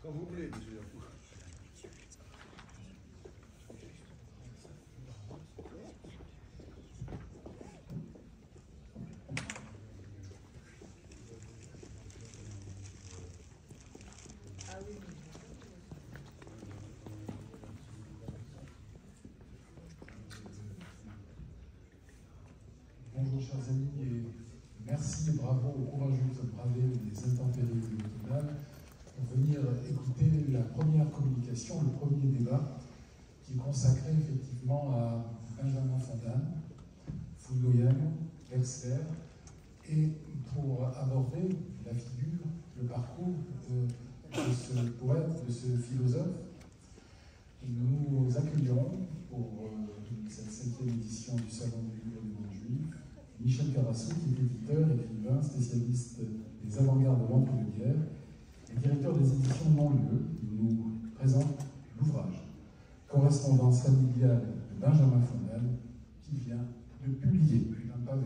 Quand vous voulez, monsieur. Bonjour chers amis et merci et bravo aux courageux de braver les intempéries de l'automne pour venir écouter la première communication, le premier débat qui est consacré effectivement à Benjamin Fondane, Fouilloyenne, Wexler, et pour aborder la figure, le parcours de ce poète, de ce philosophe. Nous accueillons pour cette 7e édition du Salon du Livre du Monde Juif Michel Carasso, qui est éditeur, écrivain, spécialiste des avant-gardes de l'entre-deux-guerres et directeur des éditions Non-Lieu. Il nous présente l'ouvrage Correspondance familiale de Benjamin Fondane, qui vient de publier un pavé.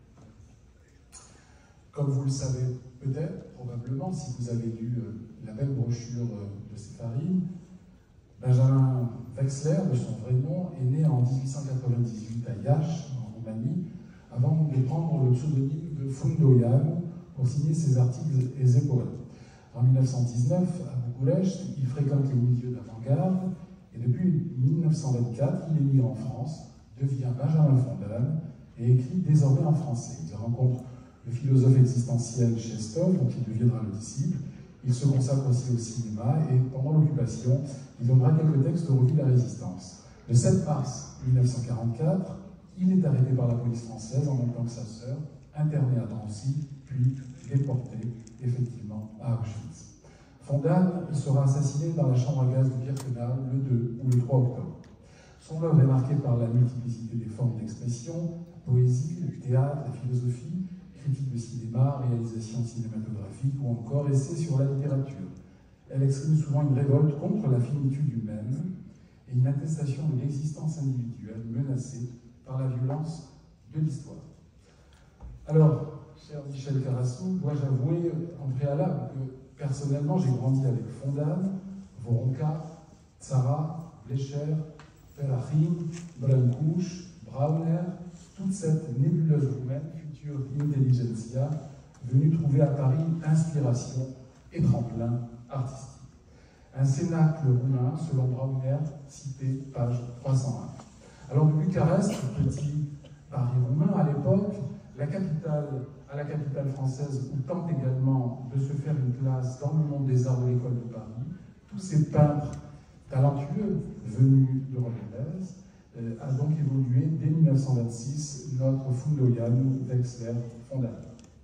Comme vous le savez peut-être, probablement, si vous avez lu la belle brochure de Séfarine, Benjamin Wexler, de son vrai nom, est né en 1898 à Iași, en Roumanie, avant de prendre le pseudonyme de Fundoian pour signer ses articles et ses poèmes. En 1919, à Bucarest, il fréquente les milieux d'avant-garde et depuis 1924, il émigre en France, devient Benjamin Fondane et écrit désormais en français. Il rencontre le philosophe existentiel Chestov, dont il deviendra le disciple. Il se consacre aussi au cinéma et pendant l'occupation, il donnera quelques textes de revue de la Résistance. Le 7 mars 1944, il est arrêté par la police française en même temps que sa sœur, interné à Drancy, puis déporté effectivement à Auschwitz. Fondane sera assassiné dans la chambre à gaz de Birkenau le 2 ou le 3 octobre. Son œuvre est marquée par la multiplicité des formes d'expression, la poésie, le théâtre, la philosophie, critique de cinéma, réalisation cinématographique ou encore essai sur la littérature. Elle exprime souvent une révolte contre la finitude humaine et une attestation de l'existence individuelle menacée par la violence de l'histoire. Alors, cher Michel Carasso, dois-je avouer en préalable que personnellement j'ai grandi avec Fondane, Voronka, Tzara, Blecher, Perachim, Brancouche, Brauner, toute cette nébuleuse roumaine, future intelligentsia, venue trouver à Paris inspiration et tremplin artistique. Un cénacle roumain, selon Brauner, cité page 301. Alors de Bucarest, petit Paris roumain à l'époque, à la capitale française, où tente également de se faire une place dans le monde des arts de l'école de Paris, tous ces peintres talentueux venus d'Europe de l'Est, a donc évolué dès 1926 notre Fundoian Wexler Fondane.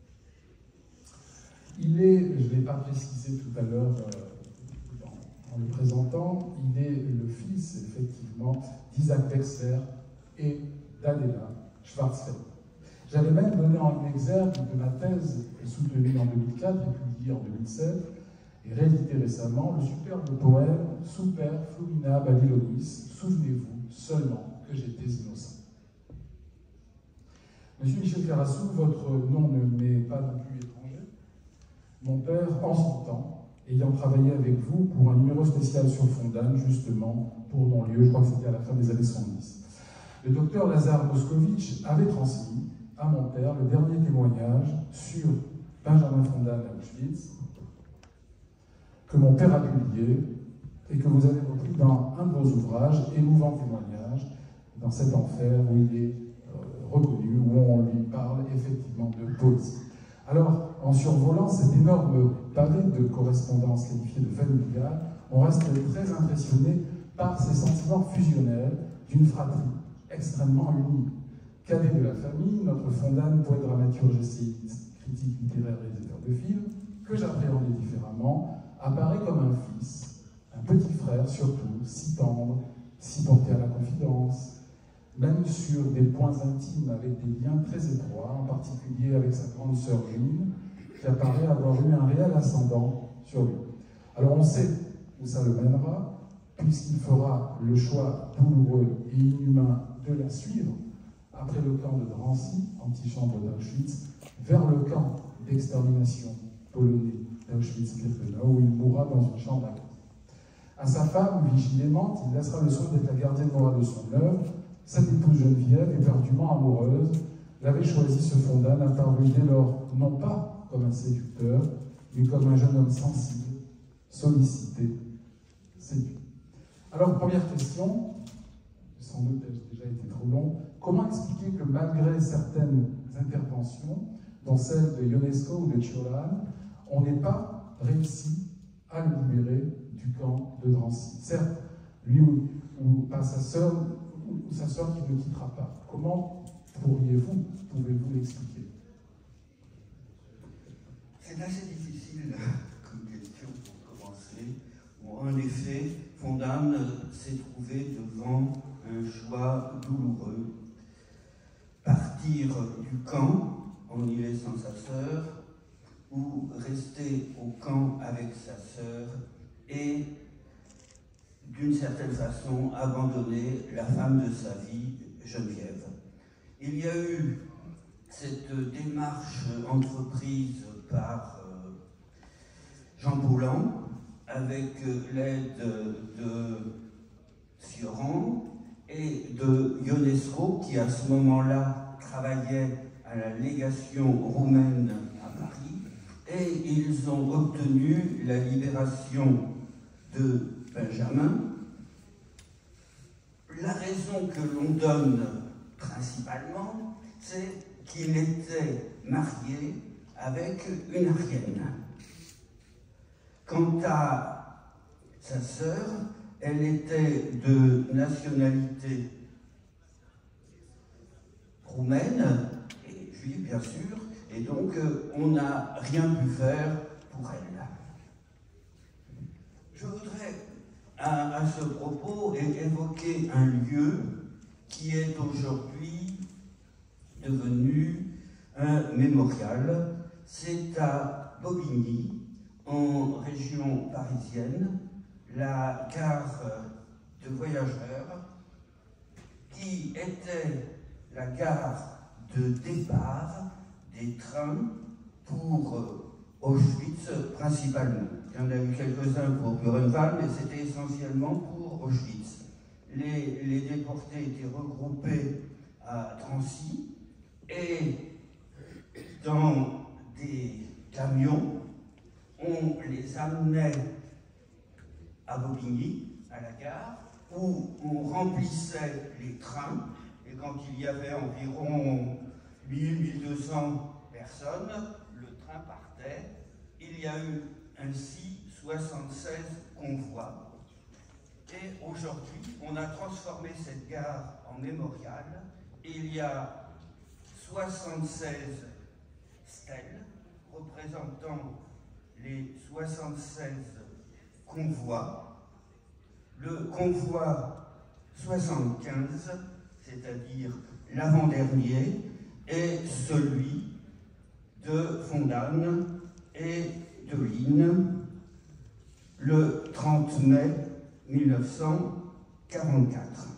Il est, je ne l'ai pas précisé tout à l'heure en le présentant, il est le fils, effectivement, d'Isaac Wexler et d'Adela Schwarzfeld. J'avais même donné en exergue de ma thèse, soutenue en 2004 et publiée en 2007, et réédité récemment, le superbe poème Super Flumina Babylonis, souvenez-vous seulement que j'étais innocent. Monsieur Michel Carasso, votre nom ne m'est pas non plus étranger. Mon père, en son temps, ayant travaillé avec vous pour un numéro spécial sur Fondane, justement, pour Non-Lieu, je crois que c'était à la fin des années 70. Le docteur Lazare Moscovitch avait transmis à mon père le dernier témoignage sur Benjamin Fondane à Auschwitz, que mon père a publié et que vous avez repris dans un de vos ouvrages, émouvant témoignage, dans cet enfer où il est reconnu, où on lui parle effectivement de poésie. Alors, en survolant cet énorme pavé de correspondance qualifiée de familiale, on reste très impressionné par ces sentiments fusionnels d'une fratrie extrêmement unie. Cadet de la famille, notre Fondane, poète, dramaturge, essayiste, critique littéraire, réalisateur de films, que j'appréhendais différemment, apparaît comme un fils, un petit frère surtout, si tendre, si porté à la confidence, même sur des points intimes avec des liens très étroits, en particulier avec sa grande sœur June, qui apparaît avoir eu un réel ascendant sur lui. Alors on sait où ça le mènera, puisqu'il fera le choix douloureux et inhumain de la suivre, après le camp de Drancy, antichambre d'Auschwitz, vers le camp d'extermination polonais d'Auschwitz-Birkenau, où il mourra dans une chambre à gaz. À sa femme, Vigie l'aimante, il laissera le soin d'être la gardienne morale de son œuvre. Cette épouse Geneviève, éperdument amoureuse, l'avait choisi ce Fondane, apparu dès lors non pas comme un séducteur, mais comme un jeune homme sensible, sollicité, séduit. Alors, première question, sans doute ai-je déjà été trop long, comment expliquer que malgré certaines interventions, dont celle de Ionesco ou de Cioran, on n'ait pas réussi à le libérer du camp de Drancy? Certes, lui ou pas sa sœur, ou sa sœur qui ne quittera pas. Comment pouvez-vous l'expliquer? C'est assez difficile comme question pour commencer. Bon, en effet, Fondane s'est trouvé devant un choix douloureux. Partir du camp en y laissant sa sœur, ou rester au camp avec sa sœur et, d'une certaine façon, abandonner la femme de sa vie, Geneviève. Il y a eu cette démarche entreprise par Jean Paulhan, avec l'aide de Sioran et de Ionesco, qui à ce moment-là travaillait à la légation roumaine à Paris, et ils ont obtenu la libération de Benjamin. La raison que l'on donne principalement, c'est qu'il était marié avec une Arienne. Quant à sa sœur, elle était de nationalité roumaine, et juive bien sûr, et donc on n'a rien pu faire pour elle. Je voudrais à ce propos évoquer un lieu qui est aujourd'hui devenu un mémorial. C'est à Bobigny, en région parisienne, la gare de voyageurs, qui était la gare de départ des trains pour Auschwitz principalement. Il y en a eu quelques-uns pour Buchenwald, mais c'était essentiellement pour Auschwitz. Les déportés étaient regroupés à Drancy et dans des camions, on les amenait à Bobigny, à la gare, où on remplissait les trains, et quand il y avait environ 1000-1200 personnes, le train partait. Il y a eu ainsi 76 convois. Et aujourd'hui, on a transformé cette gare en mémorial. Et il y a 76 stèles représentant les 76 convois. Le convoi 75, c'est-à-dire l'avant-dernier, est celui de Fondane et de Lynn, le 30 mai 1944.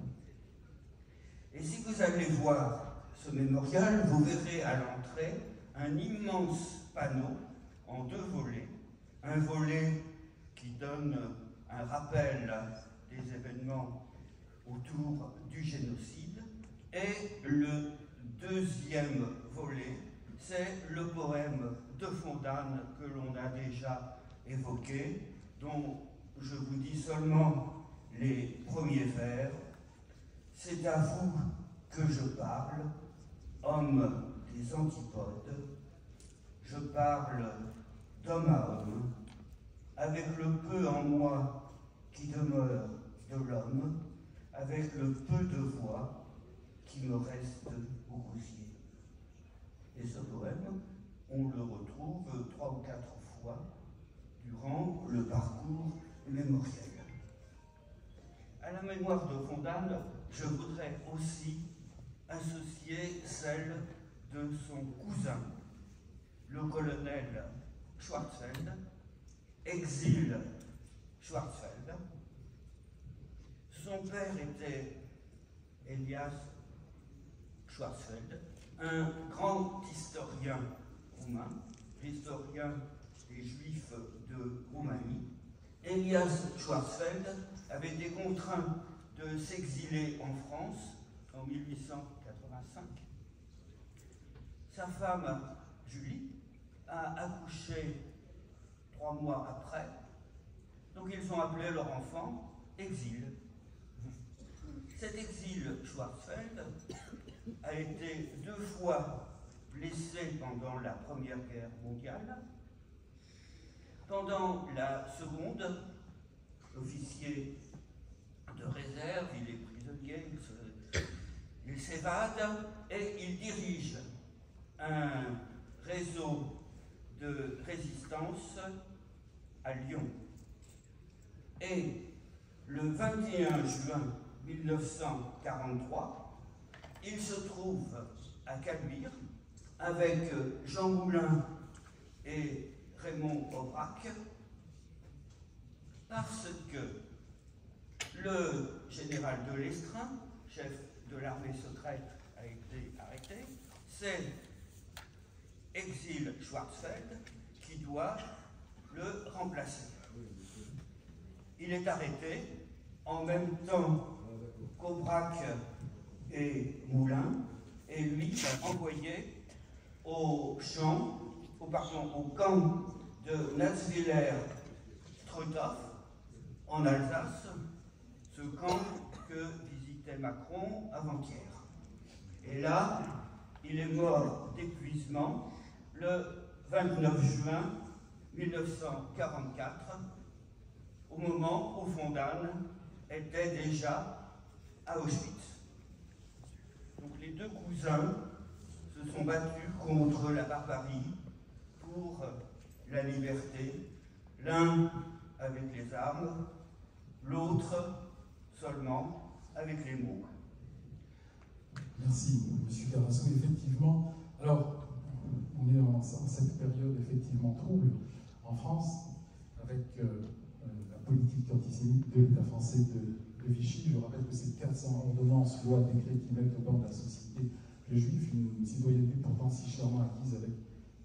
Et si vous allez voir ce mémorial, vous verrez à l'entrée un immense panneau en deux volets. Un volet qui donne un rappel des événements autour du génocide, et le deuxième volet, c'est le poème de Fondane que l'on a déjà évoqué, dont je vous dis seulement les premiers vers. C'est à vous que je parle, homme des antipodes. Je parle d'homme à homme, avec le peu en moi qui demeure de l'homme, avec le peu de voix qui me reste au gosier. Et ce poème, on le retrouve 3 ou 4 fois durant le parcours mémoriel. À la mémoire de Fondane, je voudrais aussi associer celle de son cousin, le colonel Schwarzfeld, exil Schwarzfeld. Son père était Elias Schwarzfeld, un grand historien roumain, historien des Juifs de Roumanie, Elias Schwarzfeld avait été contraint de s'exiler en France en 1885. Sa femme, Julie, a accouché 3 mois après, donc ils ont appelé leur enfant Exil. Cet exil Schwarzfeld a été 2 fois blessé pendant la Première Guerre mondiale. Pendant la Seconde, officier de réserve, il est prisonnier, il s'évade et il dirige un réseau de résistance à Lyon. Et le 21 juin 1943, il se trouve à Caluire avec Jean Moulin et Raymond Aubrac, parce que le général de Lestrin, chef de l'armée secrète, a été arrêté. C'est Exil Schwarzfeld qui doit le remplacer. Il est arrêté en même temps qu'Aubrac et Moulin, et lui envoyé au camp de Natzwiller-Struthof en Alsace, ce camp que visitait Macron avant-hier. Et là, il est mort d'épuisement le 29 juin 1944, au moment où von Daun était déjà à Auschwitz. Donc les 2 cousins se sont battus contre la barbarie pour la liberté, l'un avec les armes, l'autre seulement avec les mots. Merci, M. Carasso. Effectivement, alors, on est en cette période effectivement trouble en France, avec la politique antisémite de l'État français de Vichy. Je rappelle que c'est 400 ordonnances, lois, décrets qui mettent au banc de la société le juif, une citoyenneté pourtant si chèrement acquise avec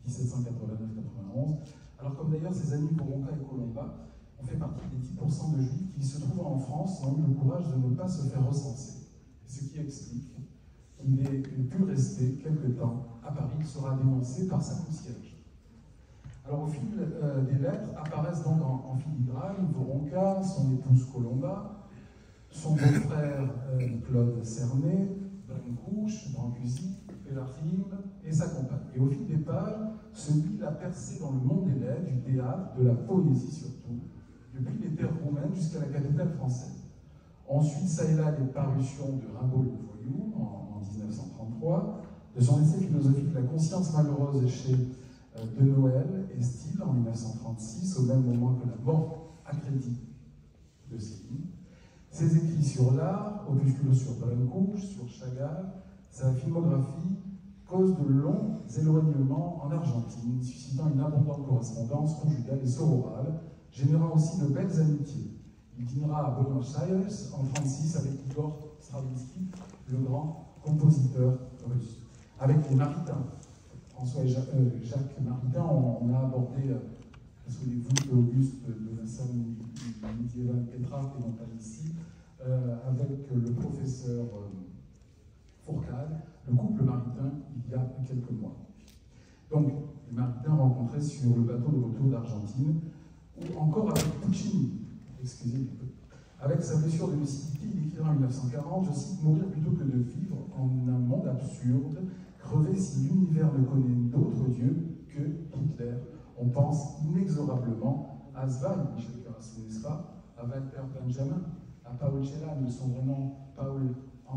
1789-91. Alors comme d'ailleurs ses amis Boronka et Colomba ont fait partie des 10% de juifs qui, se trouvant en France, ont eu le courage de ne pas se faire recenser. Ce qui explique qu'il n'ait pu rester quelque temps à Paris. Il sera dénoncé par sa concierge. Alors au fil des lettres apparaissent donc en filigrane Boronka, son épouse Colomba, son beau-frère Claude Cernet, Brancouche, Brancusi, Pelachim et sa compagne. Et au fil des pages se lit la percée dans le monde des lettres, du théâtre, de la poésie surtout, depuis les terres roumaines jusqu'à la capitale française. Ensuite, ça et là, les parutions de Rimbaud le Voyou en 1933, de son essai philosophique La conscience malheureuse chez De Noël et Steele en 1936, au même moment que La mort à crédit de Céline. Ses écrits sur l'art, opusculos sur Brancouche, sur Chagall, sa filmographie cause de longs éloignements en Argentine, suscitant une abondante correspondance conjugale et sororale, générant aussi de belles amitiés. Il dînera à Buenos Aires en 1936 avec Igor Stravinsky, le grand compositeur russe. Avec les Maritains, François et Jacques Maritain, on a abordé, souvenez-vous, Auguste de la salle médiévale Pétrarque et non pas ici, avec le professeur Fourcade, le couple Maritain, il y a quelques mois. Donc, les Maritains rencontrés sur le bateau de retour d'Argentine, ou encore avec Puccini, excusez-moi, avec sa blessure de lucidité, il écrira en 1940, je cite, « Mourir plutôt que de vivre en un monde absurde, crever si l'univers ne connaît d'autre Dieu que Hitler. On pense inexorablement à Zweig, Michel Carasso, n'est-ce pas, à Walter Benjamin, à Paul Celan, son vrai nom, Paul Anschel. »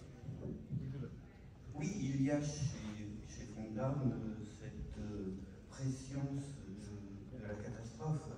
Oui, il y a chez von Daun cette préscience de la catastrophe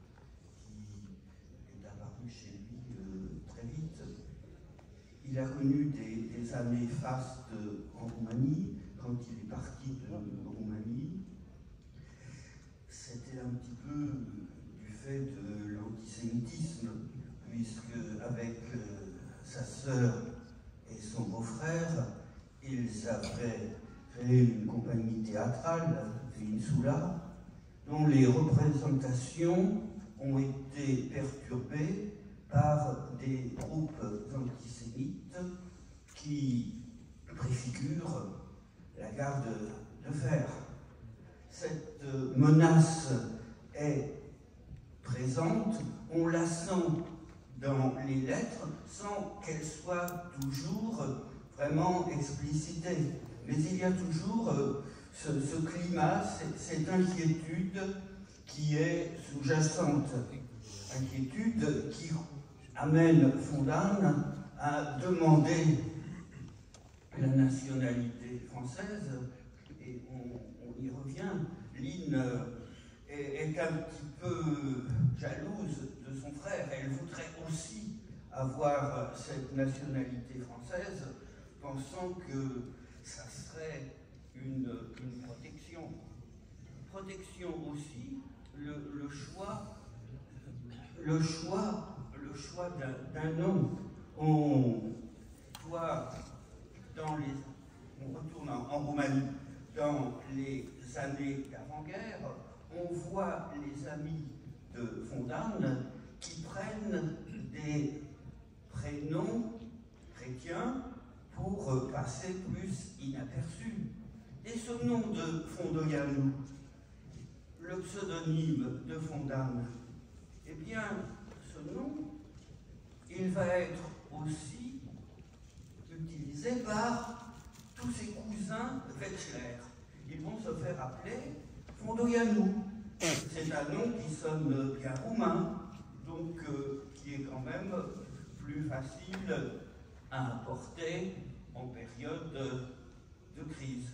qui est apparue chez lui très vite. Il a connu des années fastes en Roumanie. Quand il est parti de Roumanie, c'était un petit peu du fait de l'antisémitisme, puisque avec sa sœur et son beau-frère, ils avaient créé une compagnie théâtrale, Insula, dont les représentations ont été perturbés par des groupes antisémites qui préfigurent la garde de fer. Cette menace est présente, on la sent dans les lettres sans qu'elle soit toujours vraiment explicitée. Mais il y a toujours ce climat, cette inquiétude qui est sous-jacente. Inquiétude qui amène Fondanne à demander la nationalité française, et on y revient. Lynn est un petit peu jalouse de son frère. Elle voudrait aussi avoir cette nationalité française, pensant que ça serait une protection. Protection aussi, le choix d'un nom. On retourne en Roumanie, dans les années d'avant-guerre, on voit les amis de Fondanne qui prennent des prénoms chrétiens pour passer plus inaperçus. Et ce nom de Fondoianou, le pseudonyme de Fondanne, eh bien, ce nom, il va être aussi utilisé par tous ses cousins Wetzler. Ils vont se faire appeler Fondoianou. C'est un nom qui sonne bien roumain, donc qui est quand même plus facile à apporter en période de crise.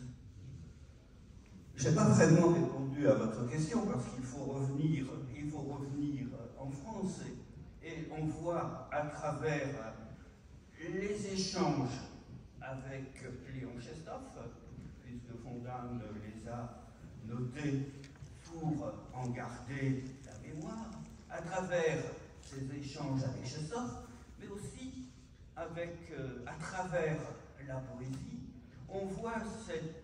Je n'ai pas vraiment répondu à votre question parce qu'il faut revenir en France et on voit à travers les échanges avec Léon Chestov, puisque Fondanne les a notés pour en garder la mémoire, à travers ces échanges avec Chestov, mais aussi à travers la poésie, on voit cette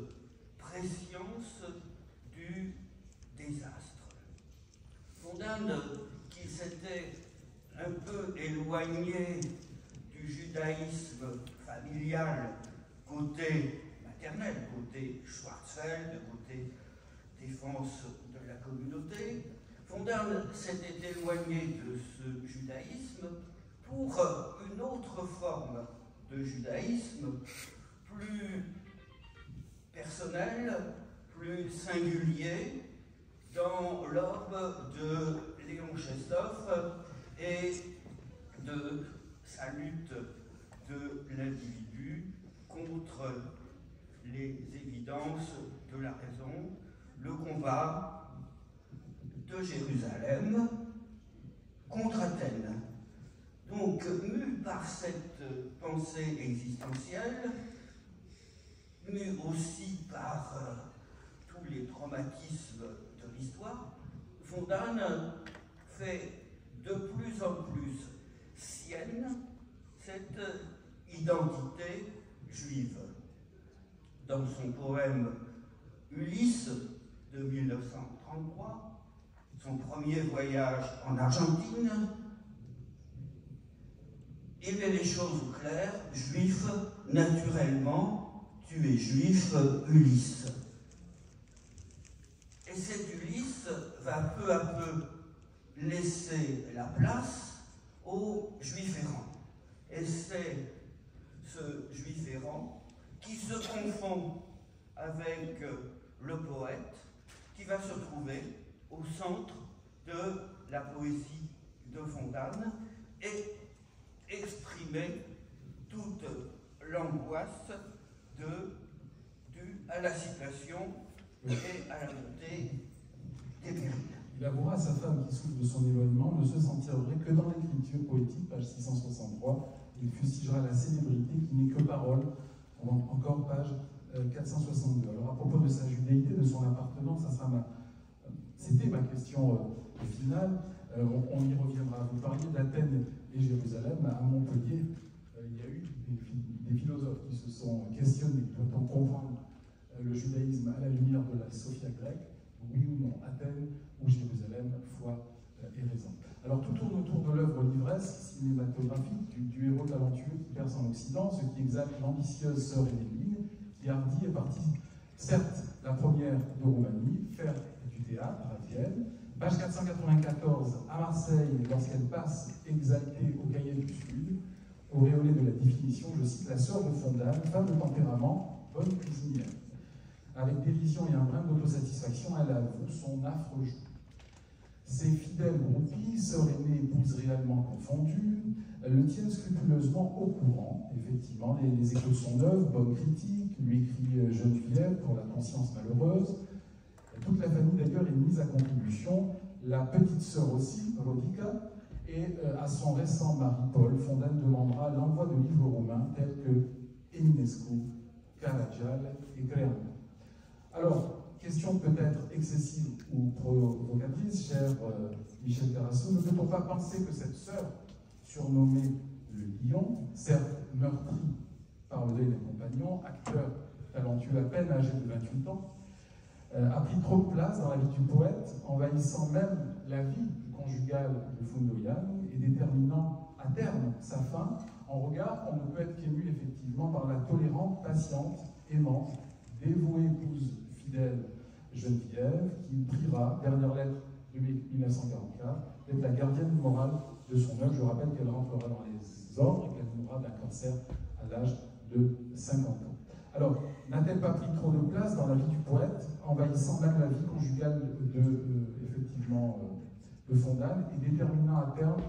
préscience du désastre. Fondanne, qui s'était un peu éloigné du judaïsme familial côté maternel, côté Schwarzfeld, côté défense de la communauté, Fondanne s'était éloigné de ce judaïsme pour une autre forme de judaïsme plus personnel, plus singulier, dans l'orbe de Léon Chestov et de sa lutte de l'individu contre les évidences de la raison, le combat de Jérusalem contre Athènes. Donc, mu par cette pensée existentielle, mu aussi par tous les traumatismes de l'histoire, Fondanne fait de plus en plus sienne cette identité juive. Dans son poème Ulysse de 1933, son premier voyage en Argentine, il met les choses au clair: juif, naturellement, tu es juif, Ulysse. Et cet Ulysse va peu à peu laisser la place au juif errant. Et c'est ce juif errant qui se confond avec le poète, qui va se trouver au centre de la poésie de Fondanne et exprimer toute l'angoisse due à la situation et à la montée des périls. Il avouera à sa femme qui souffre de son éloignement ne se sentir vrai que dans l'écriture poétique, page 663. Il fustigera la célébrité qui n'est que parole, encore page 462. Alors à propos de sa judaïté, de son appartenance, c'était ma question finale. On y reviendra. Vous parliez d'Athènes et Jérusalem. À Montpellier, il y a eu des philosophes qui se sont questionnés. Doit-on comprendre le judaïsme à la lumière de la Sophia grecque? Oui ou non? Athènes ou Jérusalem, foi ait raison. Alors tout tourne autour de l'œuvre livresque cinématographique du héros talentueux qui perce en Occident, ce qui exalte l'ambitieuse sœur Énéline, qui hardie est partie, certes la première de Roumanie, faire du théâtre à Vienne, page 494 à Marseille, lorsqu'elle passe exaltée au Cahier du Sud, auréolée de la définition, je cite, la sœur de Fondane, femme de tempérament, bonne cuisinière. Avec dérision et un brin d'autosatisfaction, elle avoue son affreux jeu. Ses fidèles groupies, sœurs aînées, épouses réellement confondues, le tiennent scrupuleusement au courant. Effectivement, les échos de son œuvre, bonne critique, lui écrit Geneviève pour la conscience malheureuse. Toute la famille d'ailleurs est mise à contribution, la petite sœur aussi, Rodica, et à son récent mari Paul, Fondane demandera l'envoi de livres roumains tels que Eminescu, Caragiale et Creangă. Alors, question peut-être excessive ou provocatrice, cher Michel Carasso, ne peut-on pas penser que cette sœur, surnommée le Lion, certes meurtrie par le deuil des compagnons, acteur talentueux à peine âgé de 28 ans, a pris trop de place dans la vie du poète, envahissant même la vie conjugale de Fundoyan et déterminant à terme sa fin. En regard, on ne peut être qu'ému effectivement par la tolérante, patiente, aimante, dévouée épouse fidèle Geneviève, qui priera, dernière lettre de 1944, d'être la gardienne morale de son œuvre. Je rappelle qu'elle rentrera dans les ordres et qu'elle mourra d'un cancer à l'âge de 50 ans. Alors, n'a-t-elle pas pris trop de place dans la vie du poète, envahissant même la vie conjugale de Fondane et déterminant à terme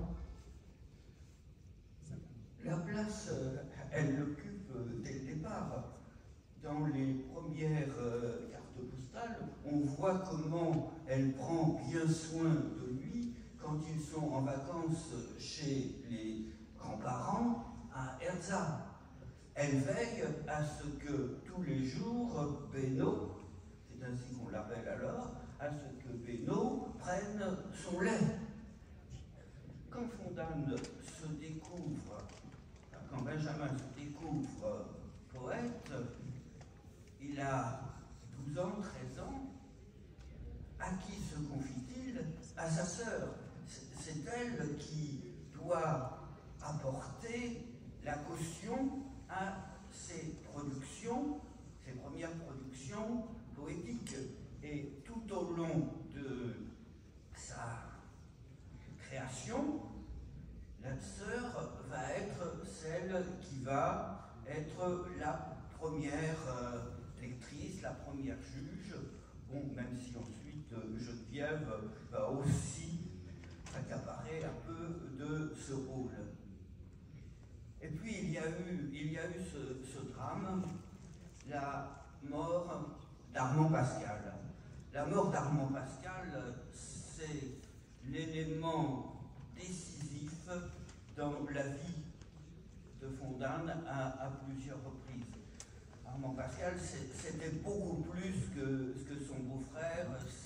la place, elle l'occupe dès le départ. Dans les premières cartes postales, on voit comment elle prend bien soin de lui quand ils sont en vacances chez les grands-parents à Erza. Elle veille à ce que tous les jours, Beno, c'est ainsi qu'on l'appelle alors, à ce que Beno prenne son lait. Quand Fondane se découvre, quand Benjamin se découvre poète, il a 12 ans, 13 ans. À qui se confie-t-il? À sa sœur. C'est elle qui doit apporter la caution à ses productions, ses premières productions poétiques. Et tout au long de sa création, la sœur va être celle qui va être la première lectrice, la première juge, bon, même si ensuite Geneviève va aussi s'accaparer un peu de ce rôle. Et puis il y a eu ce drame, la mort d'Armand Pascal. La mort d'Armand Pascal, c'est l'élément décisif dans la vie de Fondane à plusieurs reprises. Armand Pascal, c'était beaucoup plus que son beau-frère,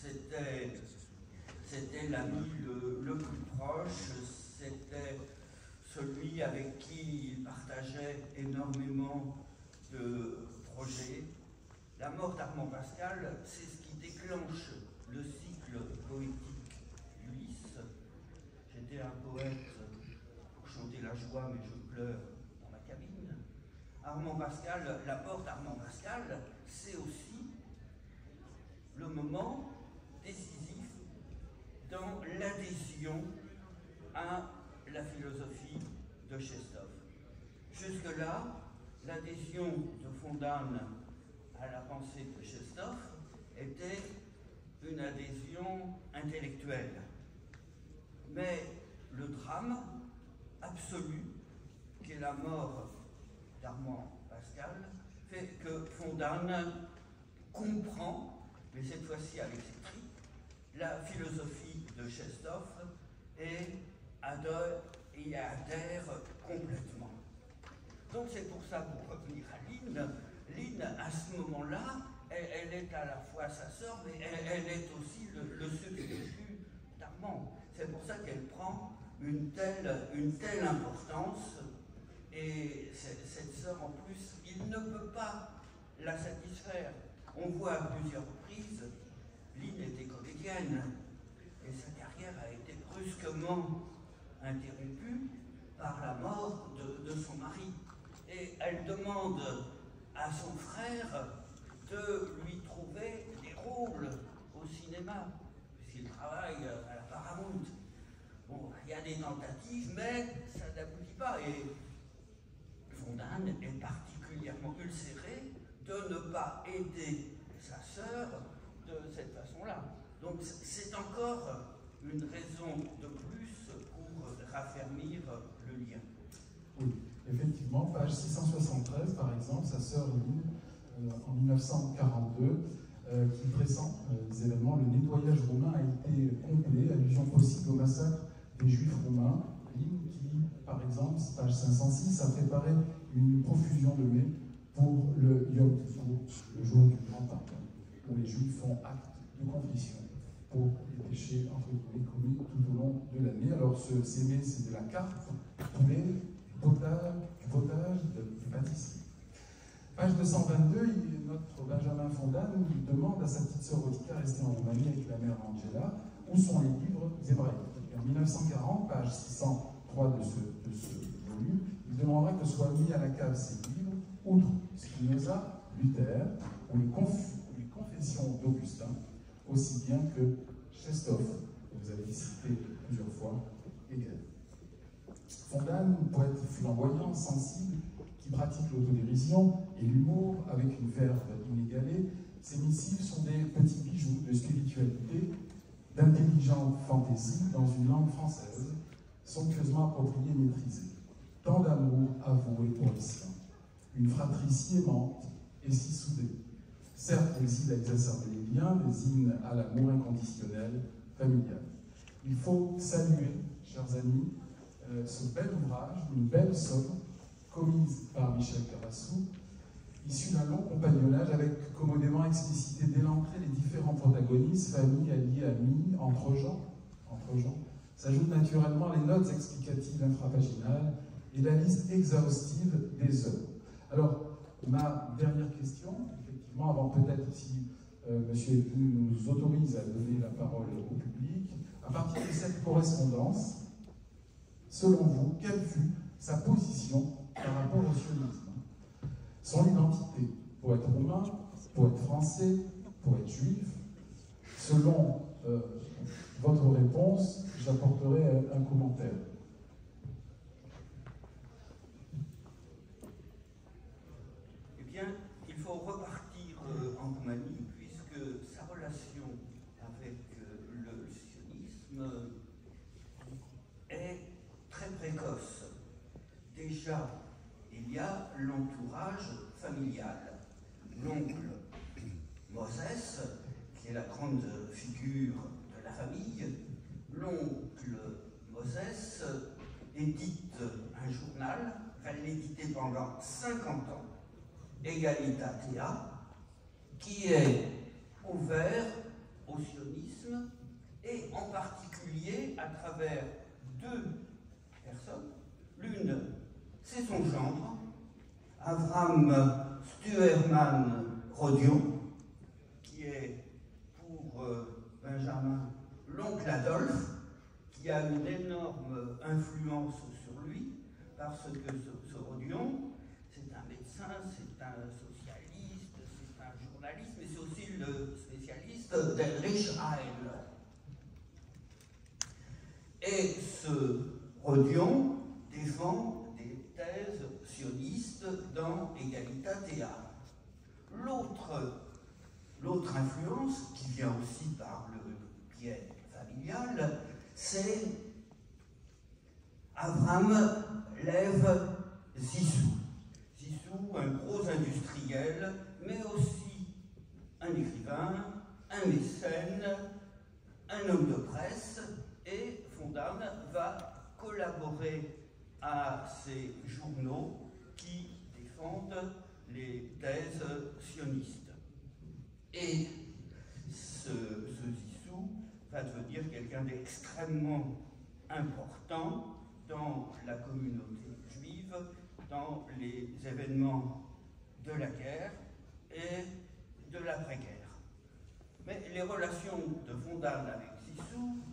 c'était l'ami le plus proche, c'était celui avec qui il partageait énormément de projets. La mort d'Armand Pascal, c'est ce qui déclenche le cycle poétique d'Ulysse. J'étais un poète pour chanter la joie, mais je pleure dans ma cabine. Armand Pascal, la mort d'Armand Pascal, c'est aussi le moment décisif dans l'adhésion à la philosophie de Chestov. Jusque-là, l'adhésion de Fondane à la pensée de Chestov était une adhésion intellectuelle. Mais le drame absolu, qui est la mort d'Armand Pascal, fait que Fondane comprend, mais cette fois-ci avec ses tripes, la philosophie de Chestov et y adhère complètement. Donc c'est pour ça, pour revenir à Line, à ce moment-là, elle est à la fois sa sœur, mais elle est aussi le substitut d'Armand. C'est pour ça qu'elle prend une telle importance, et cette sœur, en plus, il ne peut pas la satisfaire. On voit à plusieurs reprises, Line était comédienne, et sa carrière a été brusquement interrompue par la mort de son mari. Et elle demande à son frère de lui trouver des rôles au cinéma, puisqu'il travaille à la Paramount. Bon, il y a des tentatives, mais ça n'aboutit pas. Et Fondane est particulièrement ulcéré de ne pas aider sa sœur de cette façon-là. Donc c'est encore une raison de plus pour raffermir le lien. Oui, effectivement, page 673, par exemple, sa sœur Lynn, en 1942, qui pressent les événements, le nettoyage romain a été complet, allusion possible au massacre des Juifs romains. Lynn qui, par exemple, page 506, a préparé une profusion de mets pour le Yom Kippur, le jour du grand pardon, où les Juifs font acte de contrition pour les péchés entre guillemets commis tout au long de l'année. Alors ces mets, c'est de la carte, poulet, potage, de pâtisserie. Page 222, notre Benjamin Fondane demande à sa petite sœur Otika, restée en Roumanie avec la mère Angela, où sont les livres hébraïques. Et en 1940, page 603 de ce volume, il demandera que soient mis à la cave ces livres, outre Spinoza, Luther, ou les confessions d'Augustin, aussi bien que Chestov, que vous avez cité plusieurs fois, Hegel. Fondane, poète flamboyant, sensible, qui pratique l'autodérision et l'humour avec une verve inégalée, ces missives sont des petits bijoux de spiritualité, d'intelligente fantaisie dans une langue française, somptueusement appropriée et maîtrisée. Tant d'amour avoué pour les siens, une fratrie si aimante et si soudée. Certes, l'exil a exacerbé les liens, des hymnes à l'amour inconditionnel, familial. Il faut saluer, chers amis, ce bel ouvrage, une belle somme, commise par Michel Carassou, issue d'un long compagnonnage avec commodément explicité dès l'entrée les différents protagonistes, familles, alliés, amis, entre gens. S'ajoutent naturellement les notes explicatives infrapaginales et la liste exhaustive des œuvres. Alors, ma dernière question, effectivement, avant peut-être si Monsieur Epu nous autorise à donner la parole au public, à partir de cette correspondance, selon vous, quelle fut sa position par rapport au sionisme? Son identité, pour être roumain, pour être français, pour être juif, selon votre réponse, j'apporterai un commentaire. Eh bien, il faut repartir en Roumanie, puisque sa relation avec le sionisme est très précoce. Déjà, il y a l'entourage familial. L'oncle Moses, qui est la grande figure de la famille, l'oncle Moses édite un journal, va l'éditer pendant 50 ans, Egalitatea, qui est ouvert au sionisme et en particulier à travers deux personnes. L'une, c'est son gendre, Avram Stuerman Rodion, qui est pour Benjamin l'oncle Adolphe, qui a une énorme influence sur lui, parce que ce Rodion, c'est un médecin, c'est un socialiste, c'est un journaliste, mais c'est aussi le spécialiste d'Heinrich Heil. Et ce Rodion défend des thèses sionistes dans Egalitatea. L'autre influence, qui vient aussi par le biais familial, c'est Avram Lev Zissou. Zissou, un gros industriel, mais aussi un écrivain, un mécène, un homme de presse, et Fondane va collaborer à ces journaux qui défendent les thèses sionistes. Et ce Zissou va devenir quelqu'un d'extrêmement important dans la communauté juive, dans les événements de la guerre et de l'après-guerre. Mais les relations de Fondane avec Zissou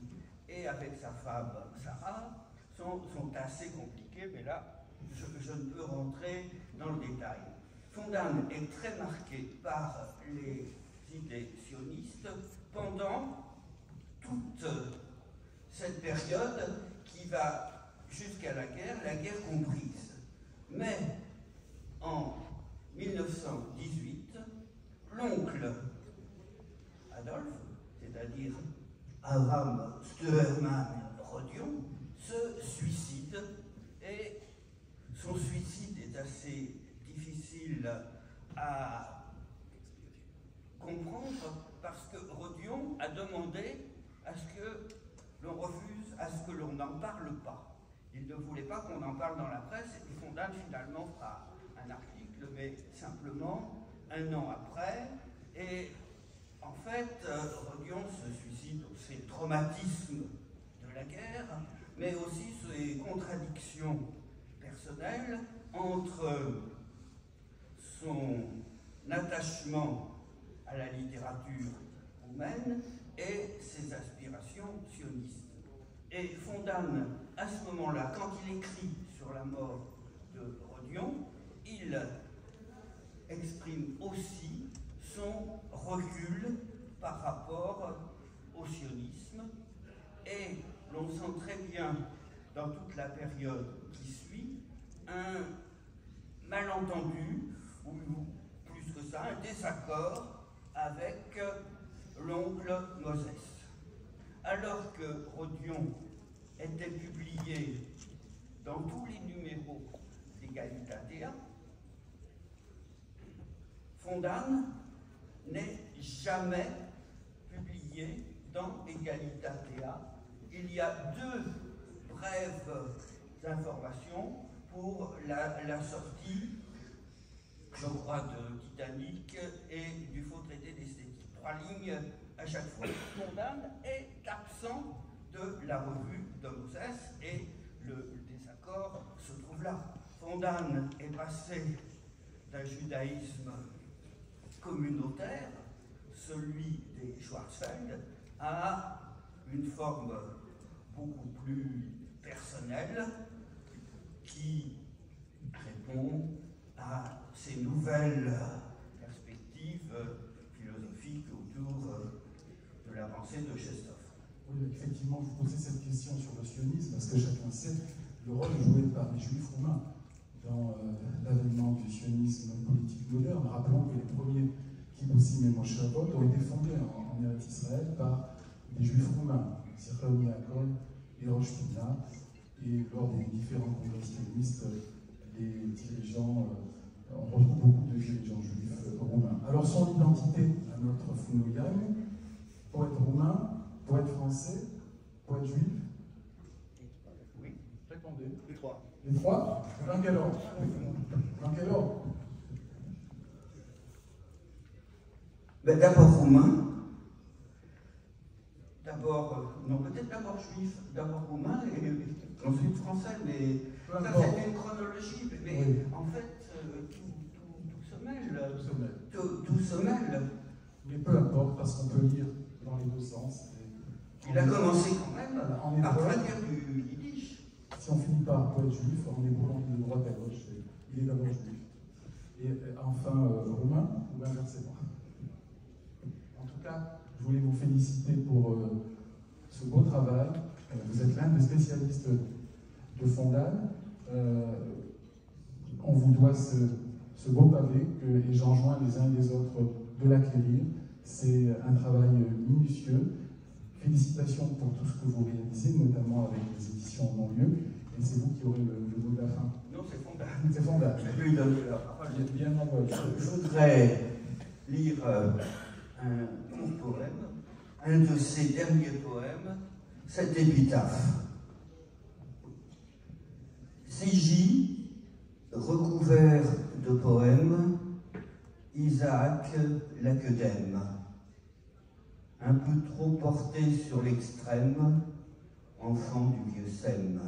et avec sa femme Sarah sont assez compliqués, mais là, je ne peux rentrer dans le détail. Fondan est très marqué par les idées sionistes pendant toute cette période qui va jusqu'à la guerre comprise. Mais en 1918, l'oncle Adolphe, c'est-à-dire Avram Steuermann Rodion, se suicide, et son suicide est assez difficile à comprendre parce que Rodion a demandé à ce que l'on refuse, à ce que l'on n'en parle pas. Il ne voulait pas qu'on en parle dans la presse, et Fondan finalement fera un article, mais simplement un an après. Et en fait, Rodion se suicide, ses traumatismes de la guerre, mais aussi ses contradictions personnelles entre son attachement à la littérature roumaine et ses aspirations sionistes. Et Fondan, à ce moment-là, quand il écrit sur la mort de Rodion, il exprime aussi son recul par rapport au sionisme, et l'on sent très bien dans toute la période qui suit un malentendu, ou plus que ça, un désaccord avec l'oncle Moses. Alors que Rodion était publié dans tous les numéros d'Egalitatea, Fondan n'est jamais publié dans Egalitatea. Il y a deux brèves informations pour la sortie, je crois, de Titanic et du faux traité d'esthétique. 3 lignes à chaque fois. Fondan est absent de la revue de Moses, et le désaccord se trouve là. Fondan est passé d'un judaïsme communautaire, celui des Schwarzfeld, à une forme beaucoup plus personnelle qui répond à ces nouvelles perspectives philosophiques autour de la pensée de Chestov. Oui, effectivement, vous posez cette question sur le sionisme, parce que chacun sait le rôle joué par les juifs roumains dans l'avènement du sionisme politique moderne. Rappelons que les premiers kibbutzim et moshavot ont été fondés en Eretz Israël par des juifs roumains, Zichron Yaakov et Rosh Pina, et lors des différents congrès sionistes, les dirigeants, on retrouve beaucoup de dirigeants juifs roumains. Alors son identité à notre Founoyan, poète roumain, poète français, poète juif? Oui. Répondez. Les trois. Les trois? Dans quel ordre? Dans quel ordre? Ben, d'abord roumain, non, peut-être d'abord juif, d'abord roumain et ensuite français, mais ça c'est une chronologie, mais oui. En fait tout se mêle. Tout se mêle. Mais peu importe, parce qu'on peut lire dans les deux sens. Il a commencé quand même par traduire du yiddish. Si on finit par poète juif, on est bon de droite à gauche, il est d'abord juif. Et enfin roumain, ou inversement. En tout cas, je voulais vous féliciter pour ce beau travail. Vous êtes l'un des spécialistes de Fondan. On vous doit ce beau pavé et j'enjoins les uns et les autres de l'acquérir. C'est un travail minutieux. Félicitations pour tout ce que vous réalisez, notamment avec les éditions Non-Lieu. Et c'est vous qui aurez le mot de la fin. Non, c'est Fondan. C'est Fondan. Je lui donne la parole. Bien envoyé. Je voudrais lire un court poème, un de ses derniers poèmes, cet épitaphe. Siji, recouvert de poèmes, Isaac Laquedème, un peu trop porté sur l'extrême, enfant du vieux Sem.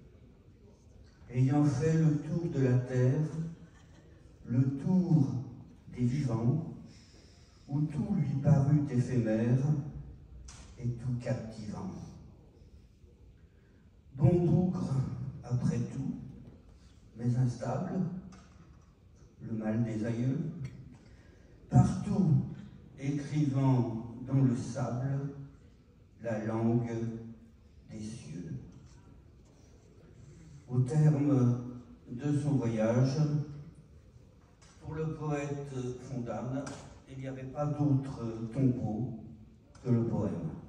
Ayant fait le tour de la terre, le tour des vivants, où tout lui parut éphémère et tout captivant. Bon bougre, après tout, mais instable, le mal des aïeux, partout écrivant dans le sable la langue des cieux. Au terme de son voyage, pour le poète Fondane, il n'y avait pas d'autre tombeau que le poème.